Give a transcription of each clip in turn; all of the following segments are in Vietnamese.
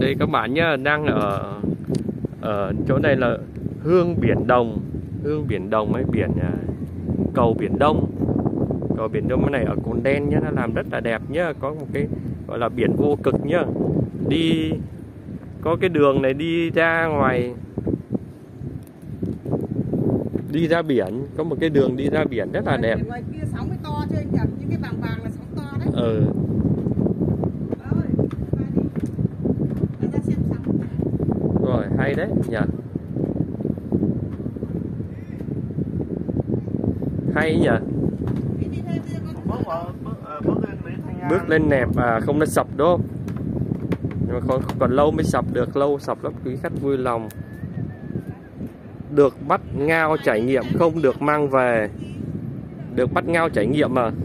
Đây các bạn nhá, đang ở chỗ này là Hương Biển Đồng. Hương Biển Đồng ấy, cầu Biển Đông. Cầu Biển Đông cái này ở Cồn Đen nhá, nó làm rất là đẹp nhá, có một cái gọi là biển vô cực nhá. Có cái đường này đi ra ngoài, đi ra biển, có một cái đường đi ra biển rất là đẹp. Ngoài kia sóng mới to chứ anh nhỉ, những cái vàng vàng là sóng to đấy. Rồi, hay đấy nhỉ. Hay nhỉ. Bước lên nẹp không nó sập đúng không? Nhưng mà còn lâu mới sập được, lâu sập lắm, quý khách vui lòng. Được bắt ngao trải nghiệm, không được mang về. Được bắt ngao trải nghiệm mà.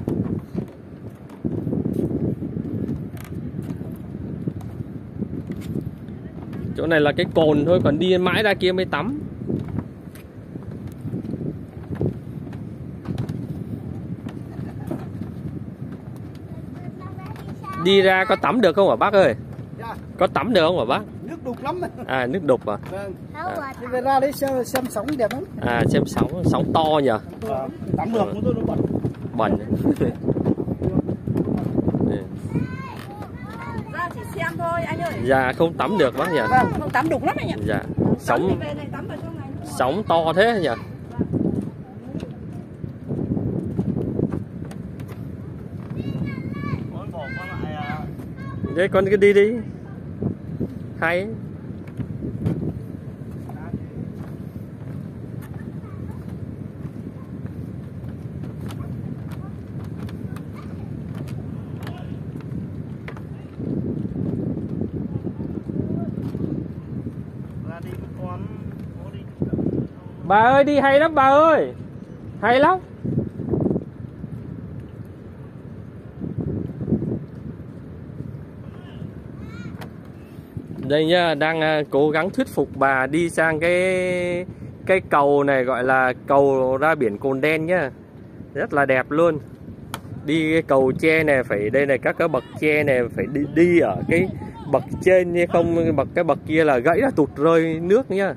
Chỗ này là cái cồn thôi, còn đi mãi ra kia mới tắm. Đi ra có tắm được không hả bác ơi? Dạ. Có tắm được không hả bác? Nước đục lắm. À, nước đục à? Vâng. Đi về ra đấy xem sóng đẹp lắm. À, xem sóng to nhỉ? Tắm được, tôi nó bẩn. Bẩn. Ra chỉ xem thôi anh ơi. Dạ, không tắm được bác nhỉ? Vâng, không tắm đục lắm anh nhỉ? Dạ. Tắm vào trong này. Sóng to thế nhỉ? Đấy, con cứ đi đi. Hay. Bà ơi, đi hay lắm bà ơi. Hay lắm. Đây nhá, đang cố gắng thuyết phục bà đi sang cái cầu này, gọi là cầu ra biển Cồn Đen nhá. Rất là đẹp luôn. Đi cái cầu tre này phải, đây này, các cái bậc tre này phải đi ở cái bậc trên, như không cái bậc kia là gãy là tụt rơi nước nhá.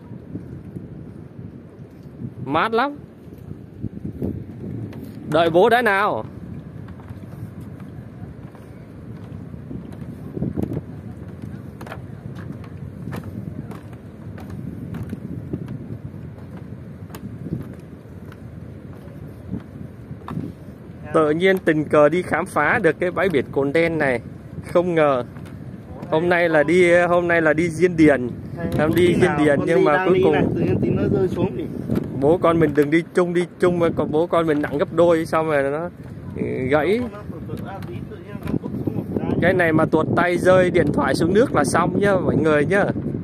Mát lắm. Đợi bố đã nào. Tự nhiên tình cờ đi khám phá được cái bãi biển Cồn Đen này. Không ngờ hôm nay là đi Diên Điền. Em đi Diên Điền nhưng mà cuối cùng bố con mình đừng đi chung mà còn bố con mình nặng gấp đôi, xong rồi nó gãy. Cái này mà tuột tay rơi điện thoại xuống nước là xong nhá mọi người nhá.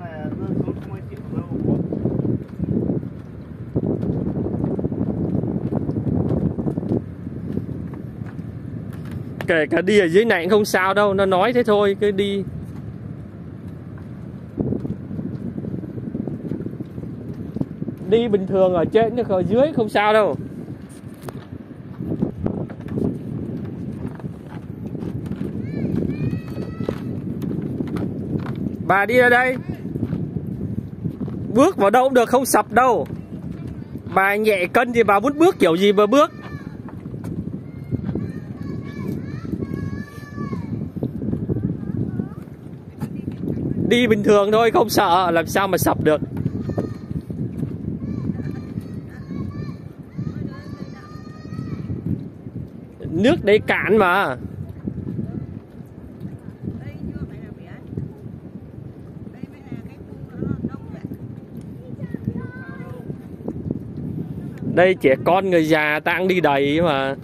Kể cả đi ở dưới này cũng không sao đâu, nó nói thế thôi, cứ đi. Đi bình thường ở trên nhưng ở dưới không sao đâu. Bà đi ra đây. Bước vào đâu cũng được, không sập đâu. Bà nhẹ cân thì bà muốn bước kiểu gì mà bước. Đi bình thường thôi, không sợ, làm sao mà sập được. Nước đấy cạn mà. Đây trẻ con người già ta cũng đi đầy mà.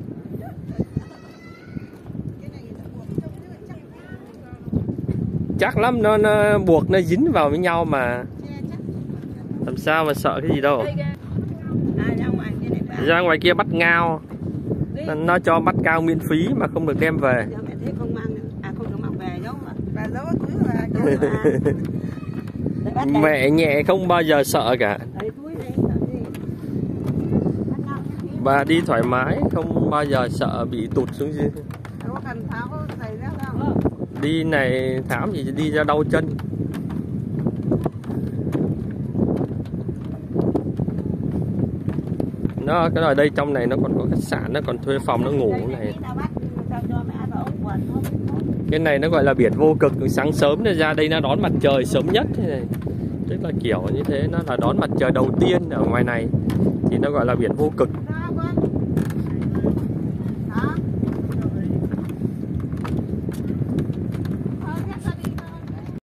Chắc lắm, nó buộc nó dính vào với nhau mà. Làm sao mà sợ cái gì đâu. Ra ngoài kia bắt ngao. Nó cho bắt ngao miễn phí mà không được đem về. Mẹ nhẹ không bao giờ sợ cả. Bà đi thoải mái, không bao giờ sợ bị tụt xuống dưới. Đi này thảm gì đi ra đau chân. Nó cái ở đây trong này nó còn có khách sạn, nó còn thuê phòng nó ngủ này. Cái này nó gọi là biển vô cực, sáng sớm này ra đây nó đón mặt trời sớm nhất thế này. Tức là kiểu như thế, nó là đón mặt trời đầu tiên ở ngoài này thì nó gọi là biển vô cực.